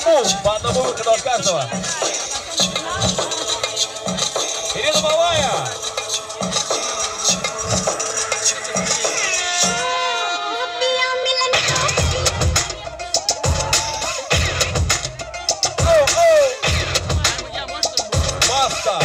По одному выходу от каждого. Ирина Малая. Маска.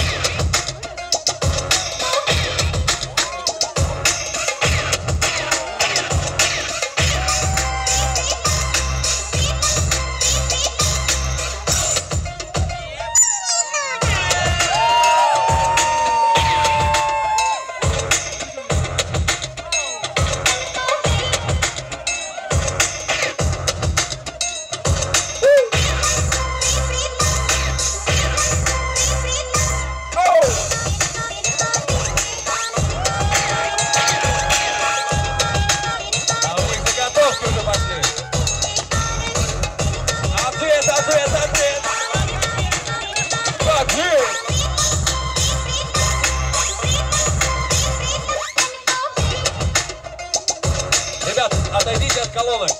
Ребят, отойдите от колонок.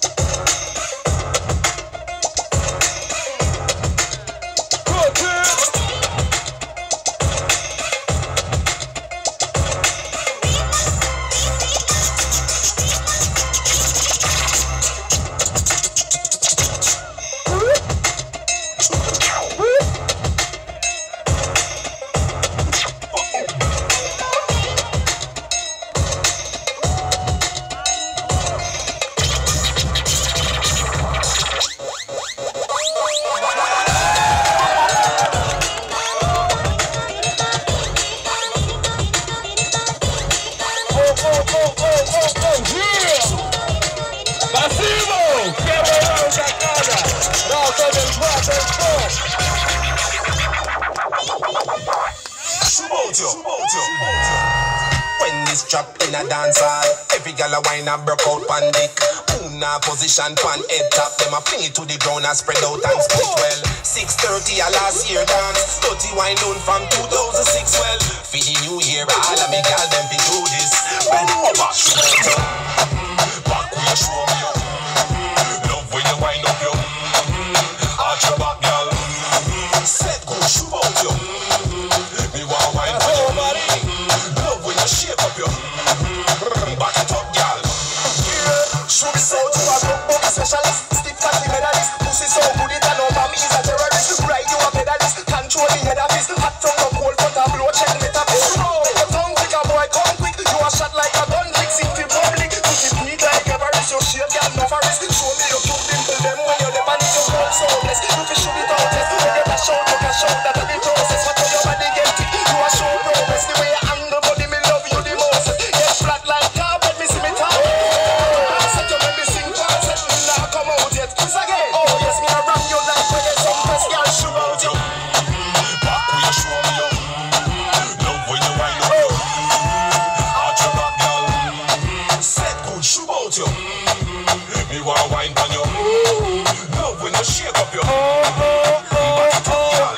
When this drop in a dance hall, every gal a wine and broke out pan dick. Una position pan head top, them a fling it to the ground and spread out and split well. 6:30 a last year dance, 30 wine down from 2006 well. For the new year, all of me gal them be do this. Bend over, show it up. Back when you show me up. Love when you wind up yo. Arch your back, gal. Set go shoot out yo. Me want wine for you. Love when you shake up yo. Back it up, gal. Show me so to a rock specialist. Stiff cocky medalist. Pussy so good it and over me is a terrorist. Ride you a pedalist. Control the head of this. Hot tongue up cold front and blow check metaphysics. Make your tongue quick a boy come quick. You a shot like a gun trick. Sing to public. Put it neat like Everest. Your shit gal no for risk. Show me your cute dimple them when you're the man is your cold so blessed. You can shoot it out yes. When you dash out you can shout that the process. What your body get it. You a show progress. The way you handle body me love you the most. Get flat like carpet me see me talk. Set you when me sing part. Set me not come out yet. This again. Oh yes me a rap you like when you some press girl shoot out you. Back when you show me up. Love when you wind up yo. Arch your back girl. Set good shoot out you. Me want wine on you. Love when you shake up yo. Back it up girl.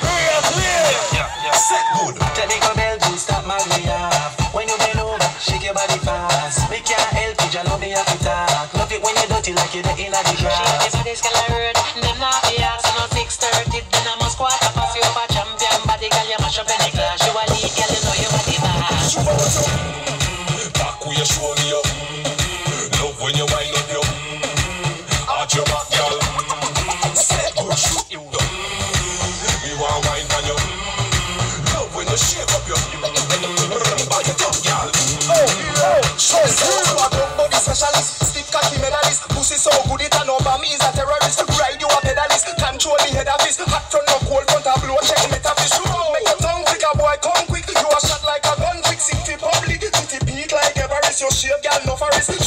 Set good. Technical bell to stop my way off. When you bend over, shake your body fast. Me can't help it, you love me have to talk. Love it when you dirty like you're in the grass. If this girl I heard, them not be ass. No 6:30, then I must quarter past you over champion. Body girl, you mash up any class. You a lead girl, you know you body bad. Shoot out you. Back when you show me up. Love when you wind up yo. Arch your back girl. Set good shoot you up. Me want wine on you. Love when you shake up yo. Back it up girl. Show me so a good body specialist. Stiff cocky medalist. Pussy so good it and over me is a terrorist. Ride you a pedalist. Control the head of this. Hot turn up cold front and blow check metaphysics. Make your tongue quick a boy come quick. You a shot like a gun trick. Sing to public. City beat like Everest. Your shave girl no for risk.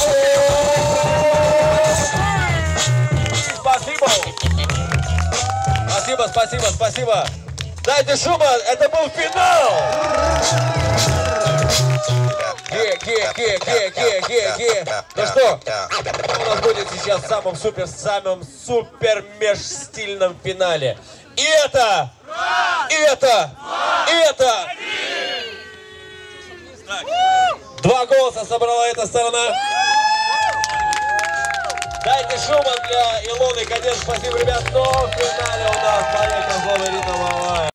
Спасибо. Спасибо, спасибо, спасибо. Дайте шума, это был финал. Ну что, у нас будет сейчас в самом супер меж стильном финале. И это. Два голоса собрала эта сторона. Дайте шума для Илоны, конечно, спасибо, ребят, но в финале у нас планета злого ритма.